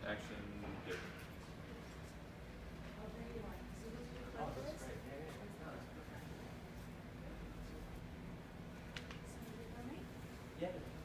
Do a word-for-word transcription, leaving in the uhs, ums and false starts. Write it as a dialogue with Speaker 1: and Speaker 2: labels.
Speaker 1: action, do.
Speaker 2: Oh, there you are. So let's do
Speaker 3: Oh,
Speaker 2: like
Speaker 3: that's
Speaker 2: this.
Speaker 3: great. Yeah, yeah. No, that's perfect.
Speaker 2: So you for me?
Speaker 3: Yeah.